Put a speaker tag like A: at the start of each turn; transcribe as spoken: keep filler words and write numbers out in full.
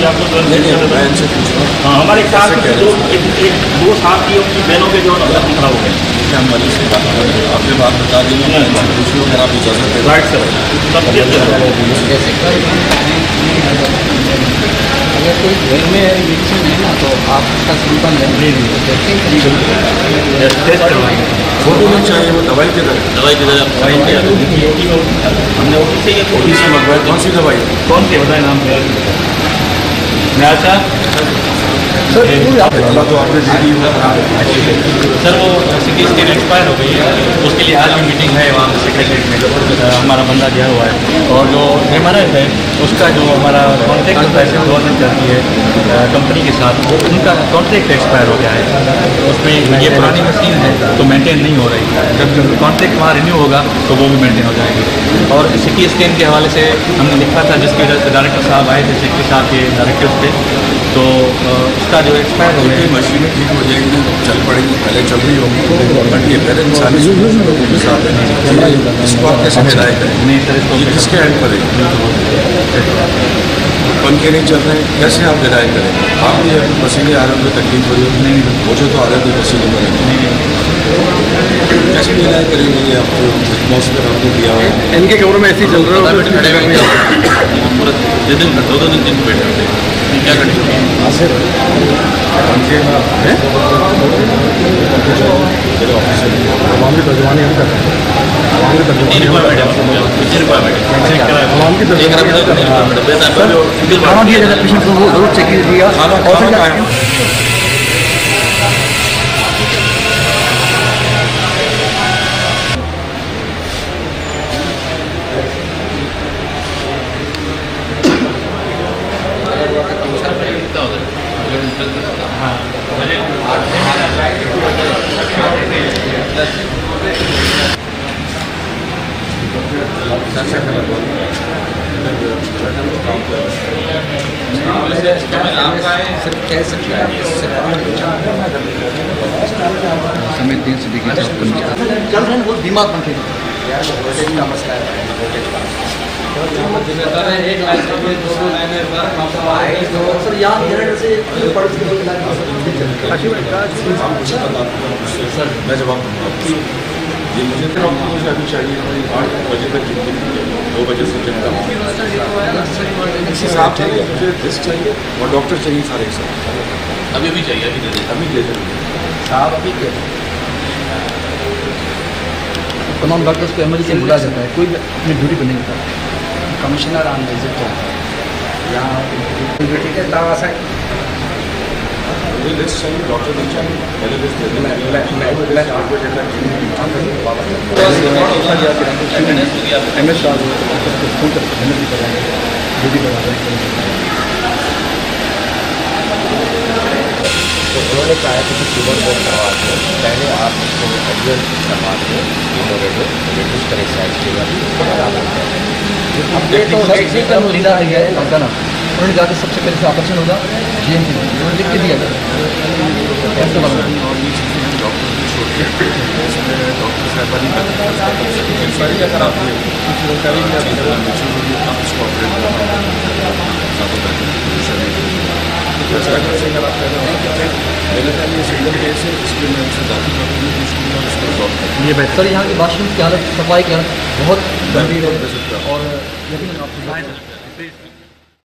A: आपको तुरंत
B: नहीं नहीं मैं इनसे पूछ रहा हूँ।
A: हाँ, हमारे साथ दो एक एक दो साथी की बहनों के जो जख्म खराब हो गए।
B: क्या हम मरीज से बात करें, आपने बात बता दी, मैं इनसे पूछ लूँ अगर आप इजाज़त दें।
A: राइट सर, सब
C: अगर कोई घर में मेडिसिन है ना तो आप उसका सैंपल लें, तो देखें
A: टेस्ट करवाएंगे।
B: फोटो नहीं चाहिए, वो दवाई के दर
A: दवाई की दवाई हमने ओटी से ये
B: ओटी से मंगवाई। कौन सी दवाई?
A: कौन सी बताए नाम? न्यासा
B: सर तो आपने दे दी
A: सर, वो सिटी स्कैन एक्सपायर हो गई है, उसके लिए आज भी मीटिंग है वहाँ सेक्रेटरीट में। हमारा बंदा गया हुआ है और जो एम आर आई है उसका जो हमारा कॉन्ट्रैक्ट होता है गवर्नमेंट करती है कंपनी के साथ, उनका कॉन्ट्रैक्ट एक्सपायर हो गया है। उसमें ये पुरानी मशीन है तो मेंटेन नहीं हो रही, जब कॉन्ट्रैक्ट वहाँ रिन्यू होगा तो वो भी मेंटेन हो जाएगी। और सिटी स्कैन के हवाले से हमने लिखा था, जिसकी वजह से डायरेक्टर साहब आए थे सिटी साहब के डायरेक्टर्स पे, तो उसका जो एक्सपायर हो गया
B: मशीनें ठीक हो जाएंगी, चल पड़ेगी, पहले चल रही होगी, बट ये फिर इंसानी लोगों के साथ इसको आप कैसे हिदायत करें?
A: नहीं सर, इसको
B: ये किसके हैंड पर है? पंखे नहीं चल रहे हैं, कैसे आप हिदायत करें? आप भी पसीने आ रहे हो, तकलीफ हो रही है, नहीं मुझे तो आदत है पसीने में कैसे हिदायत करेंगे? ये आपको एटमॉस्फेयर आपने दिया हुआ है,
D: इनके कमरों में ऐसे चल रहा है,
A: पूरा दिन दो दो दिन दिन बैठे होते हैं, क्या करेंगे?
B: पंखे में मेरे ऑफिस से
D: आवाम की तर्जुमानी हम करते हैं, आवाम की तर्जुमानी
A: रिक्वायरमेंट है, कितनी रिक्वायरमेंट है?
D: आवाम की तर्जुमानी
C: खाना दिया जाता है पेशेंट को, वो जरूर चेक कीजिएगा।
B: खाना
C: और
B: खाना
C: फिर
B: खाएं।
C: सिर्फ कह सकते हैं समय दिन से देखिए चल रहे हैं, वो दिमाग पंखे का मसला है। सर यहाँ से
B: मैं जवाब दूँगा। ये मुझे तो मुझे अभी चाहिए आठ बजे तक ड्यूटी, दो बजे से चलता हूँ। साहब चाहिए, मुझे लिस्ट चाहिए और डॉक्टर चाहिए सारे सब।
A: अभी भी चाहिए, अभी दे दें।
B: अभी दे देंगे
C: साहब अभी क्या तमाम डॉक्टर्स को एमरजेंसी से बुला जाता है, कोई अपनी ड्यूटी पर नहीं होता। कमिश्नर आन विजिट तो यहाँ ठीक है दावा सा
B: मुझे लिस्ट चाहिए, डॉक्टर नहीं चाहिए, पहले लिस्ट दे देना। आठ बजे तक
C: एम एस साहब फोन कर ड्यूटी करा रहे हैं।
E: तो उन्होंने कहा है कि ट्यूबर बोर्ड करवा के पहले आप उसको एडजल करवा के कीमोरेडो रिड्यूस करें साइड ट्यूबर खराब होता है।
C: अपने तो टेक्निकल लीडर है गया लड़का ना, उन्होंने जाकर सबसे पहले से ऑपरेशन होगा जी एम सी उन्होंने लिख के दिया था। कैसे बना
B: डॉक्टर साहबानी सारी अगर आप करेंगे इसको ऑपरेट मेरे ख्याल ये सिंगल केस है, इसके मैं उसे दाखिल करूँगी, इसको रिजॉल्व करूँगी।
C: ये बेहतर यहाँ के वाशरूम की हालत, सफाई की हालत बहुत गंभीर है
B: और
C: और लेकिन आप